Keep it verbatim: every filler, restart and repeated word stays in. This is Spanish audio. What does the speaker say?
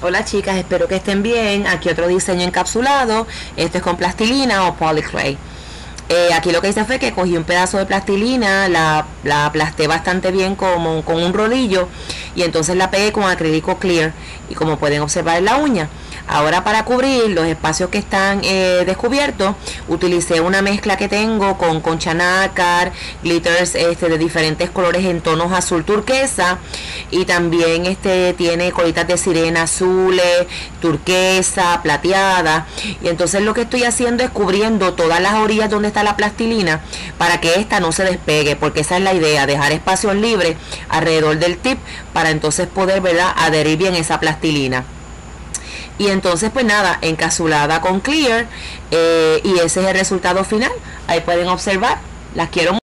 Hola chicas, espero que estén bien. Aquí otro diseño encapsulado. Este es con plastilina o polycray. Eh, aquí lo que hice fue que cogí un pedazo de plastilina, la, la aplasté bastante bien como, con un rodillo y entonces la pegué con acrílico clear y como pueden observar en la uña. Ahora para cubrir los espacios que están eh, descubiertos, utilicé una mezcla que tengo con concha nácar, glitters este, de diferentes colores en tonos azul turquesa y también este tiene colitas de sirena azules, turquesa, plateada. Y entonces lo que estoy haciendo es cubriendo todas las orillas donde está la plastilina para que esta no se despegue, porque esa es la idea, dejar espacios libres alrededor del tip para entonces poder, ¿verdad?, adherir bien esa plastilina. Y entonces pues nada, encapsulada con clear, eh, y ese es el resultado final. Ahí pueden observar. Las quiero mucho.